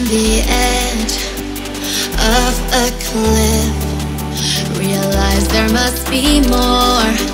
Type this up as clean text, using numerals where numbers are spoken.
the edge of a cliff. Realize there must be more.